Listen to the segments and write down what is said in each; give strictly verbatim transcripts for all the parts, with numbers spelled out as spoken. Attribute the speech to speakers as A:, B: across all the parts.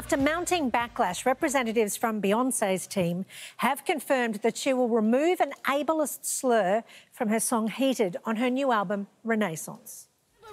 A: After mounting backlash, representatives from Beyoncé's team have confirmed that she will remove an ableist slur from her song Heated on her new album, Renaissance.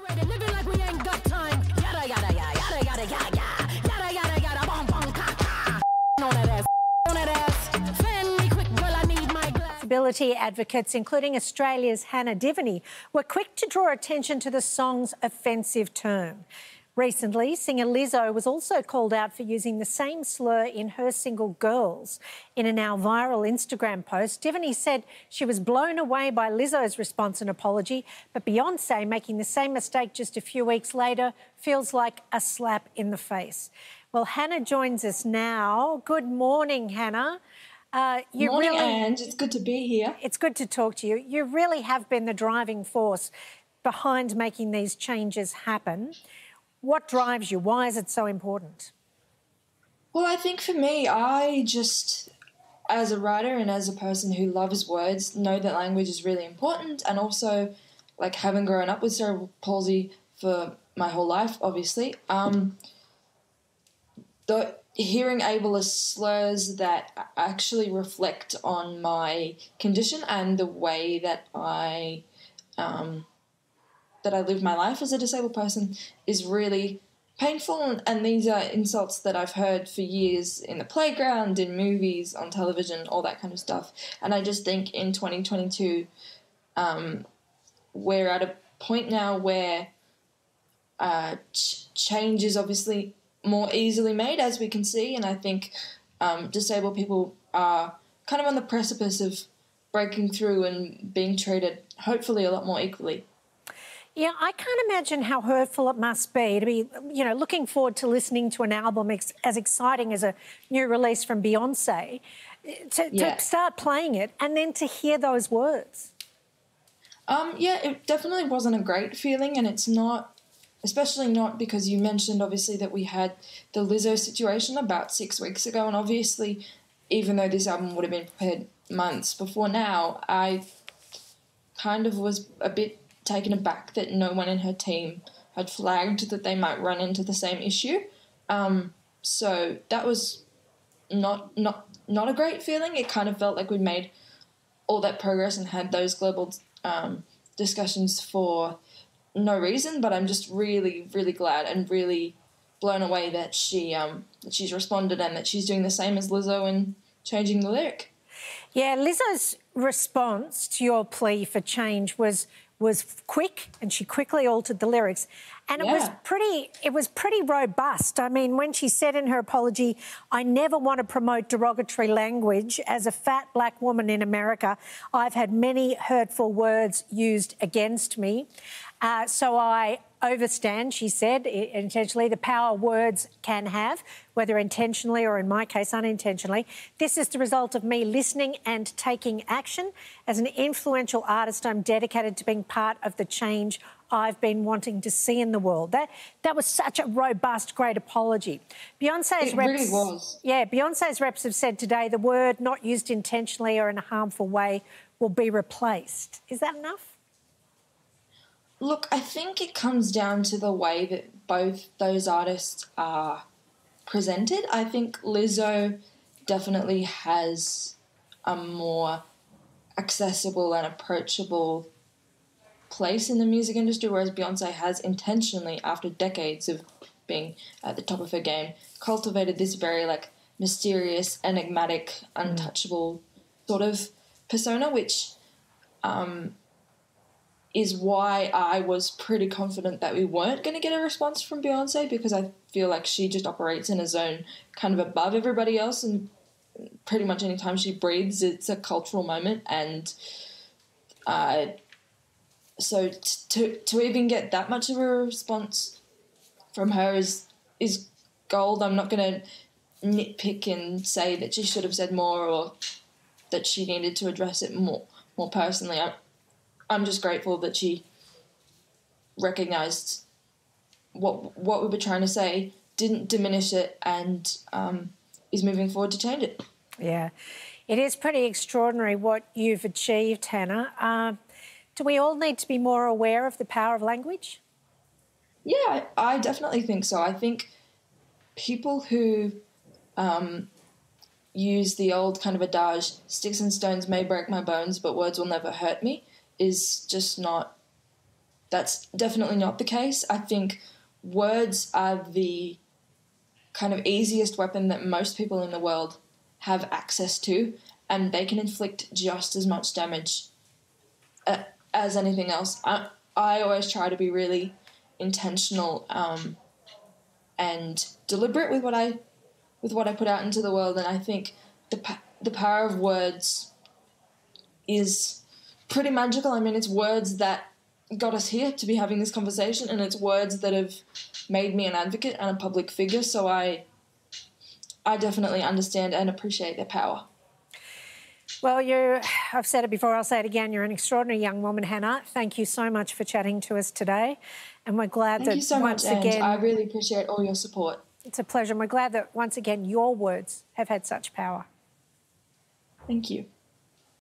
A: Accessibility advocates, including Australia's Hannah Diviney, were quick to draw attention to the song's offensive term. Recently, singer Lizzo was also called out for using the same slur in her single Girls. In a now viral Instagram post, Diviney said she was blown away by Lizzo's response and apology, but Beyoncé making the same mistake just a few weeks later feels like a slap in the face. Well, Hannah joins us now. Good morning, Hannah. Uh, you
B: morning,
A: really,
B: Ange. It's good to be here.
A: It's good to talk to you. You really have been the driving force behind making these changes happen. What drives you? Why is it so important?
B: Well, I think for me, I just, as a writer and as a person who loves words, know that language is really important. And also, like, having grown up with cerebral palsy for my whole life, obviously, um, the hearing ableist slurs that actually reflect on my condition and the way that I... Um, that I live my life as a disabled person is really painful, and these are insults that I've heard for years in the playground, in movies, on television, all that kind of stuff. And I just think in twenty twenty-two, um, we're at a point now where uh, ch- change is obviously more easily made, as we can see, and I think um, disabled people are kind of on the precipice of breaking through and being treated, hopefully, a lot more equally.
A: Yeah, I can't imagine how hurtful it must be to be, you know, looking forward to listening to an album ex- as exciting as a new release from Beyoncé, to, yeah. to start playing it and then to hear those words.
B: Um, yeah, it definitely wasn't a great feeling, and it's not, especially not because you mentioned, obviously, that we had the Lizzo situation about six weeks ago, and obviously, even though this album would have been prepared months before now, I kind of was a bit taken aback that no one in her team had flagged that they might run into the same issue. Um, so that was not not not a great feeling. It kind of felt like we'd made all that progress and had those global um, discussions for no reason. But I'm just really, really glad and really blown away that she um, that she's responded and that she's doing the same as Lizzo and changing the lyric.
A: Yeah, Lizzo's response to your plea for change was was quick, and she quickly altered the lyrics, and it yeah. was pretty it was pretty robust. I mean, when she said in her apology, "I never want to promote derogatory language. As a fat black woman in America, I've had many hurtful words used against me. Uh, so I overstand," she said, intentionally, "the power words can have, whether intentionally or, in my case, unintentionally. This is the result of me listening and taking action. As an influential artist, I'm dedicated to being part of the change I've been wanting to see in the world." That that was such a robust, great apology. Beyoncé's
B: it
A: reps,
B: really was.
A: Yeah, Beyoncé's reps have said today the word not used intentionally or in a harmful way will be replaced. Is that enough?
B: Look, I think it comes down to the way that both those artists are presented. I think Lizzo definitely has a more accessible and approachable place in the music industry, whereas Beyoncé has intentionally, after decades of being at the top of her game, cultivated this very, like, mysterious, enigmatic, untouchable mm. sort of persona, which... Um, is why I was pretty confident that we weren't going to get a response from Beyoncé, because I feel like she just operates in a zone kind of above everybody else, and pretty much any time she breathes, it's a cultural moment. And uh, so t- to to even get that much of a response from her is is gold. I'm not going to nitpick and say that she should have said more or that she needed to address it more more personally. I, I'm just grateful that she recognised what what we were trying to say, didn't diminish it, and um, is moving forward to change it.
A: Yeah, it is pretty extraordinary what you've achieved, Hannah. Uh, do we all need to be more aware of the power of language?
B: Yeah, I, I definitely think so. I think people who um, use the old kind of adage, sticks and stones may break my bones, but words will never hurt me, is just not, that's definitely not the case. I think words are the kind of easiest weapon that most people in the world have access to, and they can inflict just as much damage uh, as anything else. I, I always try to be really intentional um, and deliberate with what I with what I put out into the world, and I think the the power of words is pretty magical. I mean, it's words that got us here to be having this conversation, and it's words that have made me an advocate and a public figure, so I I definitely understand and appreciate their power.
A: Well, you, I've said it before, I'll say it again, you're an extraordinary young woman, Hannah. Thank you so much for chatting to us today, and we're glad
B: Thank
A: that
B: you so
A: once
B: much,
A: again...
B: and I really appreciate all your support.
A: It's a pleasure, and we're glad that once again your words have had such power.
B: Thank you.